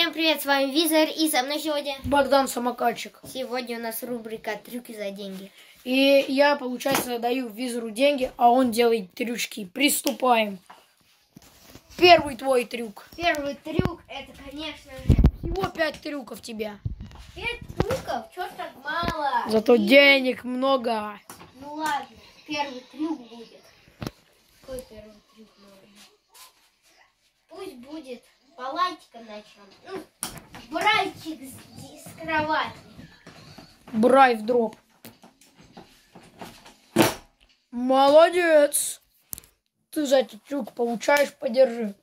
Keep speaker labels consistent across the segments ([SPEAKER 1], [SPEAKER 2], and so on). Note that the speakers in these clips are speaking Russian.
[SPEAKER 1] Всем привет, с вами Визер, и со мной сегодня
[SPEAKER 2] Богдан Самокатчик.
[SPEAKER 1] Сегодня у нас рубрика «Трюки за деньги».
[SPEAKER 2] И я, получается, даю Визеру деньги, а он делает трючки. Приступаем. Первый твой трюк.
[SPEAKER 1] Первый трюк, это, конечно же...
[SPEAKER 2] Всего 5 трюков тебя.
[SPEAKER 1] 5 трюков? Чё ж так мало?
[SPEAKER 2] Зато денег много.
[SPEAKER 1] Ну ладно, первый трюк будет. Какой первый трюк нужен? Пусть будет палатика начнем. Ну, брайчик с кровати.
[SPEAKER 2] Брайв дроп. Молодец. Ты за этот трюк получаешь, подержи.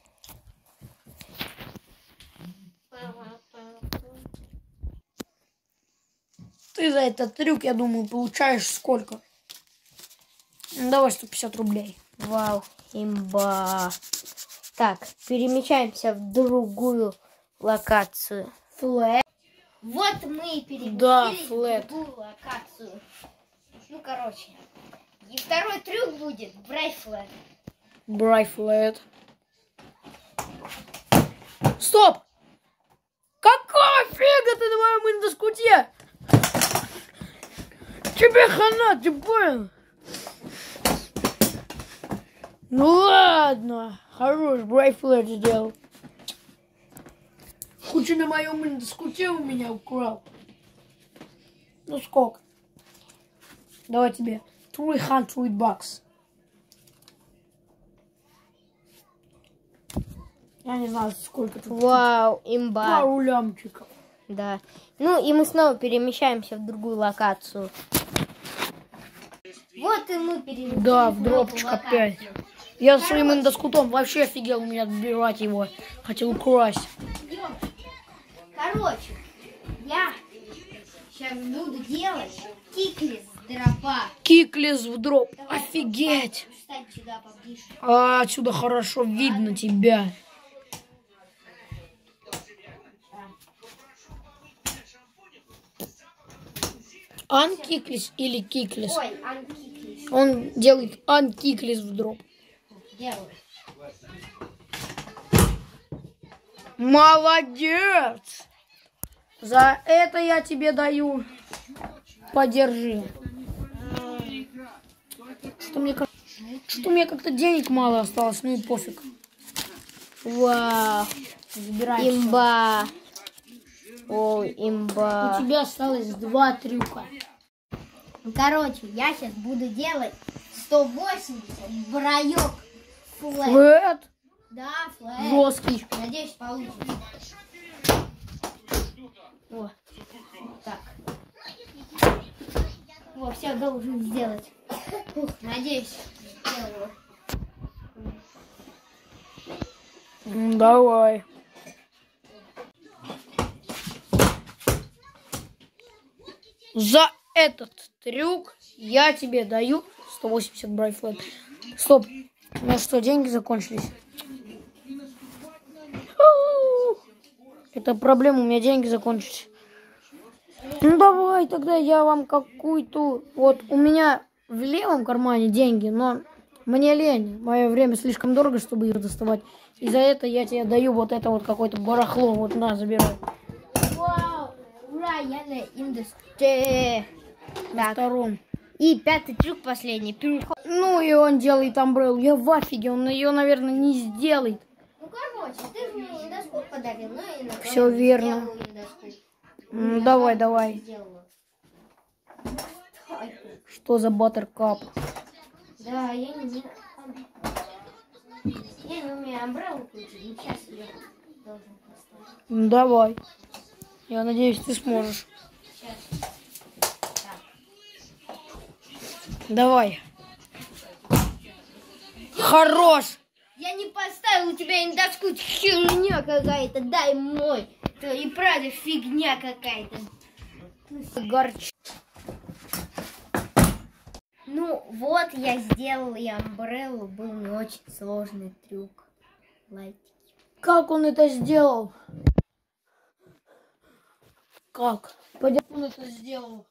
[SPEAKER 2] Ты за этот трюк, я думаю, получаешь сколько? Давай 150 рублей.
[SPEAKER 1] Вау, имба. Так, перемещаемся в другую локацию.
[SPEAKER 2] Флэт.
[SPEAKER 1] Вот мы и переместились
[SPEAKER 2] Да,
[SPEAKER 1] в
[SPEAKER 2] флэт.
[SPEAKER 1] другую локацию. Ну, короче. И второй трюк будет брайфлэт.
[SPEAKER 2] Брайфлэт. Стоп! Какого фига ты на моем индоскуте? Тебе хана, ты понял? Ну ладно, хорош, брайфлэт сделал. Кучу на моем индоскуте у меня украл. Ну сколько? Давай тебе 300 бакс. Я не знаю, сколько тут.
[SPEAKER 1] Вау, имба.
[SPEAKER 2] Пару лямчиков.
[SPEAKER 1] Да. Ну и мы снова перемещаемся в другую локацию. Вот и мы переместились.
[SPEAKER 2] Да, в дропчик опять. Я своим индоскутом вообще офигел у меня отбирать его. Хотел украсть.
[SPEAKER 1] Короче, я сейчас буду делать киклис с дропа.
[SPEAKER 2] Киклис в дроп. Офигеть.
[SPEAKER 1] Встань сюда поближе.
[SPEAKER 2] А отсюда хорошо видно тебя. Анкиклис или киклис?
[SPEAKER 1] Ой, анкиклис.
[SPEAKER 2] Он делает анкиклис в дроп.
[SPEAKER 1] Делаю.
[SPEAKER 2] Молодец! За это я тебе даю. Подержи. Что мне как-то денег мало осталось, ну и пофиг.
[SPEAKER 1] Вау.
[SPEAKER 2] Забирай
[SPEAKER 1] Имба. Ой, имба.
[SPEAKER 2] всё. У тебя осталось 2 трюка.
[SPEAKER 1] Короче, я сейчас буду делать 180 браёк флэт.
[SPEAKER 2] Флэт.
[SPEAKER 1] Да, флэт.
[SPEAKER 2] Жесткий.
[SPEAKER 1] Надеюсь, получится. О, так. Во, все должен сделать. Ух, надеюсь, сделаю.
[SPEAKER 2] Давай. За этот трюк я тебе даю 180 брайфлэт. Стоп. У меня что, деньги закончились? Это проблема, у меня деньги закончились. Ну давай тогда я вам какую-то... Вот у меня в левом кармане деньги, но мне лень. Мое время слишком дорого, чтобы их доставать. И за это я тебе даю вот это вот какое-то барахло. Вот на, забирай.
[SPEAKER 1] Вау, ура, я на индустрии.
[SPEAKER 2] На втором.
[SPEAKER 1] И 5-й трюк последний.
[SPEAKER 2] Ну и он делает амбреллу. Я в афиге, он ее, наверное, не сделает.
[SPEAKER 1] Ну, короче, ты же мне индоскоп подарил, ну и на
[SPEAKER 2] Все верно. Давай. Что за баттеркап?
[SPEAKER 1] Да, я не умею амбреллу крутить, сейчас я должен поставить.
[SPEAKER 2] Давай. Я надеюсь, ты сможешь.
[SPEAKER 1] Сейчас.
[SPEAKER 2] Давай. Хорош!
[SPEAKER 1] Я не поставил, у тебя индоскут, херня какая-то, дай мой. То и правда фигня какая-то.
[SPEAKER 2] Горч.
[SPEAKER 1] Ну вот я сделал и амбреллу, был не очень сложный трюк. Лайки.
[SPEAKER 2] Как он это сделал? Как? Пойдем, он это сделал.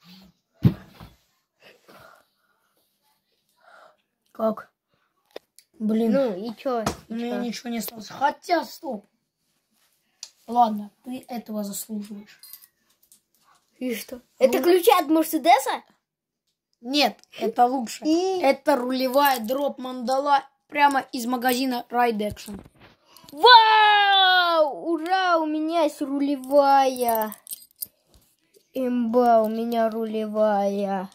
[SPEAKER 2] Как? Блин,
[SPEAKER 1] Ну, и чё?
[SPEAKER 2] у меня ничего не осталось. Хотя, стоп. Ладно, ты этого заслуживаешь.
[SPEAKER 1] И что? Это ключи от Мерседеса?
[SPEAKER 2] Нет, это лучше. Это рулевая дроп мандала прямо из магазина Ride Action.
[SPEAKER 1] Вау! Ура! У меня есть рулевая. Имба, у меня рулевая.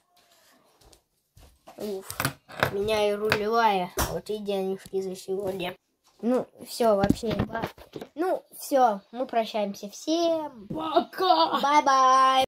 [SPEAKER 1] Уф, у меня и рулевая. Вот и денежки за сегодня. Ну, все, вообще имба. Ну, все, мы прощаемся всем.
[SPEAKER 2] Пока!
[SPEAKER 1] Бай-бай!